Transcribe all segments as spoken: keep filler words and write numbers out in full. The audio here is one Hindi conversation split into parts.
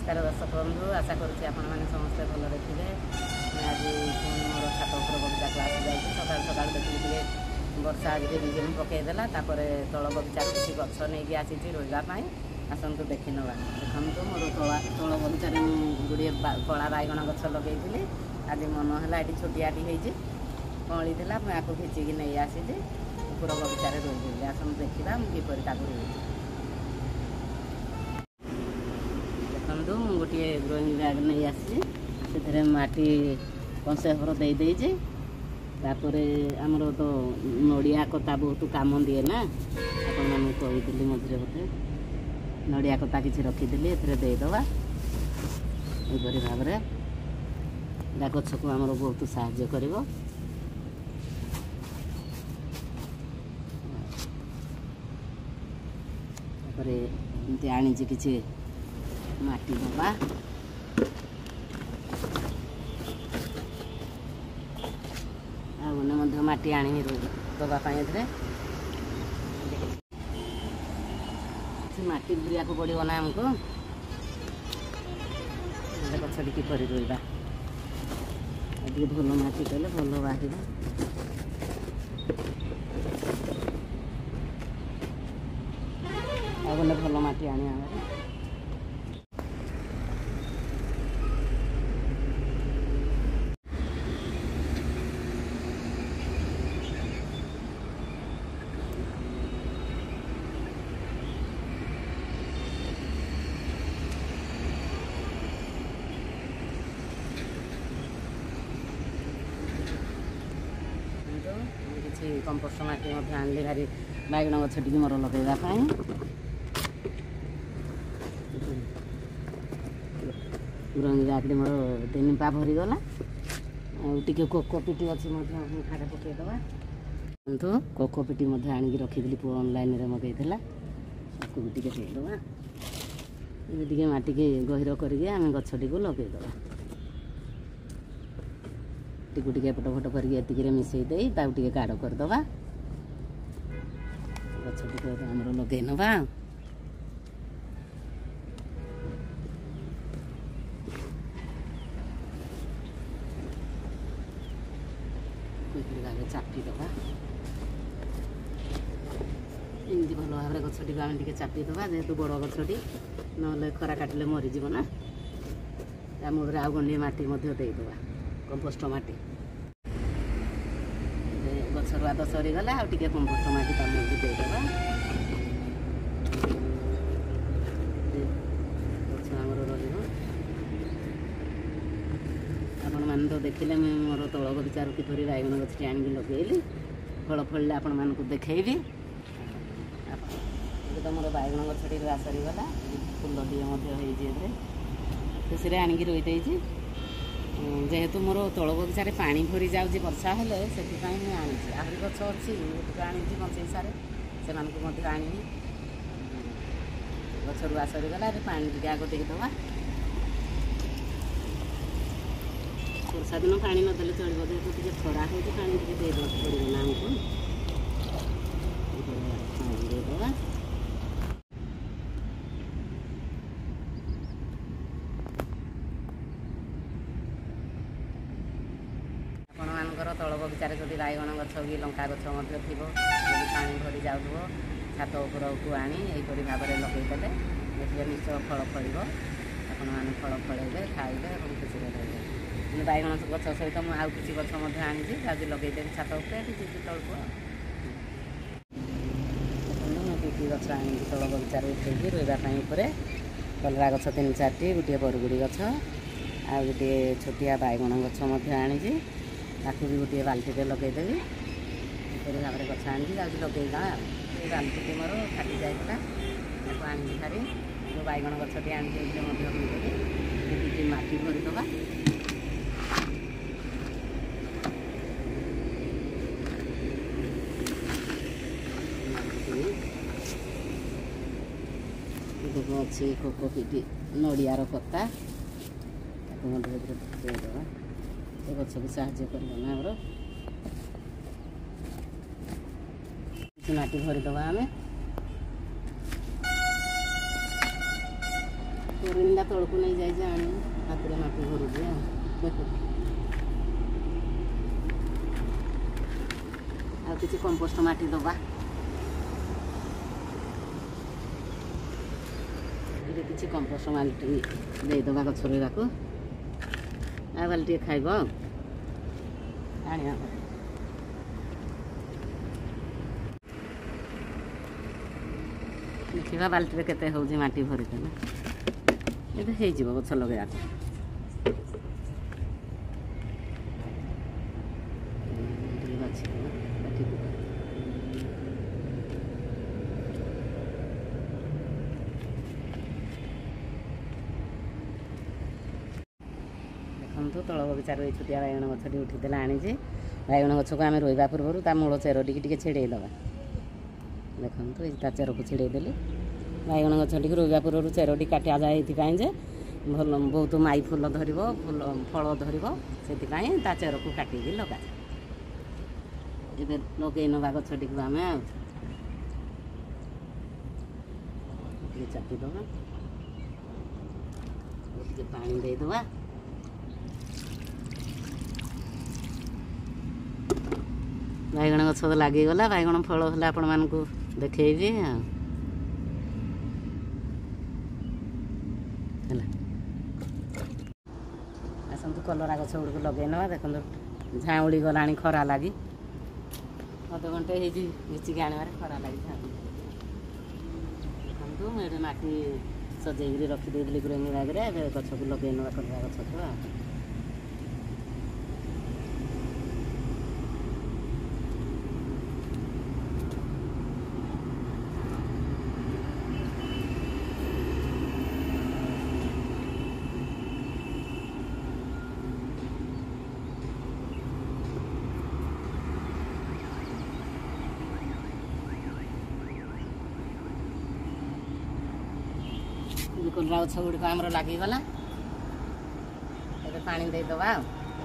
नमस्कार दर्शक बंधु आशा करुँच आपण मैंने समस्ते भल थे। आज मोर छात उपर बगीचा को आसी जाए सका सका देखिए वर्षा आज रिमझिम पकईदेला तल बगीचा किसी गछ नहीं आसी रही आसतु देखी ना देखो मोर तला तल बगीचार गुड़े कला बैगण गछ लगे आज मन है ये छोटियाटी होती कली थी मुझे खिचिकी नहीं आसी ऊपर बगीचार रही आसतु देखा किपर देखु गोटे ग्रोइंग बैग नहीं आसी से माटी कंसे घर दे देजे आमर तो नड़िया कता बहुत काम दिए ना आपण मैं कही मझे बोते नड़िया कता किसी रखीदी एदेदे यहपरी भाव में गछ को आमर बहुत साहाय्य कर आनी किसी माटी दबा आने माटी आनी दवापाई माटी बुरिया को पड़ो ना आमको गछटी किपर रहा भल माटी कले भल बाहर आने भल माटी आने कंपोस्ट माटी आनली भारी बैगण गछटी मोर लगेगा रंगी मोर तीन पा भरीगला टे कोकोपीटी अच्छी खारे पकईदे तो कोकोपीटी आनिक रखी पु ऑनलाइन रे मगेला भी टे देवा ये माटी के गहिर करके आम गछटी को लगेदे टिकु टिके फटो फटो करके मिसई दे टे गाढ़ करदे गछटी आमर लगे नवा चापीदे एमती भल भाव में गछटी को आम टे चापीदे जेहेतु बड़ गछटी ना खरा काटिले मरीज ना मुझे आउ गंडे माटी देदेवा कंपोस्ट माटी गछ रुआ तो सरीगला आउ टे कंपोस्ट माटी तक देदेवा गछ आमर आपण मैंने तो देखिले मोर तल बगीचार किपरि बैगण गछटी आनिक लगेली फल फल आपण मानक देखी तो मोर बैगण गछटी रुआ सरीगला फुल टे खुशी आनिक रोईदे जेहेतु मोर तल बगीचार पानी भरी जाऊँगी वर्षा हेले से आनी आहरी गछ अच्छी आनी कंचई सारे से आनी गछ रुआ सरीगला पानी टे आग देदेवा वर्षा दिन पानी नदेले चलो जेहेतु टे खरा हो पानी टे देदेवा पड़ो ना आमको देदेवा तल बगीचार जो बैगण गछ कि लंका गछ थी पानी भरी जाऊ छात उपर को आनी यहपरी भाव में लगेदे देखिए निश्चय फल फल आपण मैंने फल फल खाइबे और खुशी रही बैगण गछ सहित मुझे आउ किसी गछ आनी आज लगेदेवी छात उपर तलक कि गछ आनी तल बगीचार उठे रही कलरा गछ तीन चार गोटे बरगुड़ी गछ आ गोटे छोटिया बैगण गछ आनी ताकू भी गोटे बाल्टी लगेदेवी यहपरी भाव में गछ आनी लगेगा बाल्टी मोर फाटी जाता आनी सारी जो बैगण गछटी आनी माटी भरीदे अच्छी कोकोपीटी नड़ियार कता देदेवा गछ को साहाଯ୍य करना आमर माटी भरीदे आम ପରିଣ୍ଡା ତଳକୁ ନେଇ ଯାଇଛି ଆଣି ହାତରେ ମାଟି ଭରୁଛି ଆଉ ଆଉ କିଛି କମ୍ପୋଷ୍ଟ ମାଟି ଦେବା ଏଠି କିଛି କମ୍ପୋଷ୍ଟ ମାଟି ଦେଇଦେବା ଗଛରେ ତାକୁ ଆଉ ବାଲି ଟିକେ ଖାଇବ ଆଉ ଆଣିବା ଦେଖିବା ବାଲ୍ଟିରେ କେତେ ହେଉଛି ମାଟି ଭରିଦେଲେ ଏବେ ହେଇଯିବ ଗଛ ଲଗେଇବାକୁ ଦେଖନ୍ତୁ ତଳ ବଗିଚାରୁ ଏଇ ଛୋଟିଆ ବାଇଗଣ ଗଛଟି ଉଠିଥିଲା ଆଣିଛି ବାଇଗଣ ଗଛକୁ ଆମେ ରୋଇବା ପୂର୍ବରୁ ତା ମୂଳ ଚେରଟିକି ଟିକେ ଛିଡ଼େଇ ଦେବା ଦେଖନ୍ତୁ ଏଇ ତା ଚେରକୁ ଛିଡ଼େଇ ଦେଲି ବାଇଗଣ ଗଛଟିକୁ ରୋଇବା ପୂର୍ବରୁ ଚେରଟି କାଟାଯାଏ ଏଇଥିପାଇଁ ଯେ ଭଲ ବହୁତ ମାଇ ଫୁଲ ଧରିବ ଫୁଲ ଫଳ ଧରିବ ସେଥିପାଇଁ ତା ଚେରକୁ କାଟିକି ଲଗାଯାଏ ଏବେ ଲଗେଇ ନେବା ଗଛଟିକୁ ଆମେ ଆଉ ଟିକେ ଚାପିଦେବା ଟିକେ ପାଣି ଦେଇଦେବା ବାଇଗଣ ଗଛ ତ ଲାଗିଗଲା ବାଇଗଣ ଫଳ ହେଲେ ଆପଣମାନଙ୍କୁ ଦେଖେଇବି ଆଉ ହେଲା ଆସନ୍ତୁ କଲରା ଗଛ ଗୁଡ଼ିକୁ ଲଗେଇ ନେବା ଦେଖନ୍ତୁ ଝାଉଁଳି ଗଲାଣି ଖରା ଲାଗି ଅଧଘଣ୍ଟେ ହେଇଛି ଘିଚିକି ଆଣିବାରେ ଖରା ଲାଗି ଝାଉଁଳି ଦେଖନ୍ତୁ ମୁଁ ଏଠି ମାଟି ସଜେଇକିରି ରଖିଦେଇଥିଲି ଗ୍ରୋଇଂ ବ୍ୟାଗ୍ରେ ଏବେ ଗଛକୁ ଲଗେଇ ନେବା କଲରା ଗଛକୁ ଆଉ କଲରା ଗଛ ଗୁଡ଼ିକ ଆମର ଲାଗିଗଲା ଏବେ ପାଣି ଦେଇଦେବା ଆଉ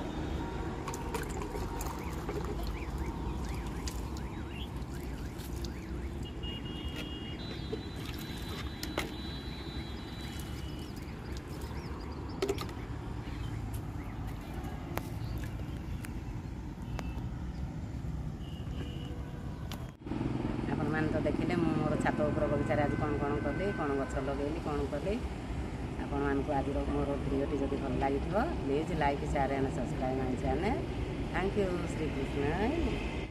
ଆପଣମାନେ ତ ଦେଖିଲେ ମୁଁ ମୋର ଛାତ ଉପର ବଗିଚାରେ ଆଜି କ'ଣ କ'ଣ କଲି କ'ଣ ଗଛ ଲଗେଇଲି କ'ଣ କଲି ଆପଣମାନଙ୍କୁ ଆଜିର ମୋର ଭିଡ଼ିଓଟି ଯଦି ଭଲ ଲାଗିଥିବ please like share and subscribe my channel thank you Shrikrishna.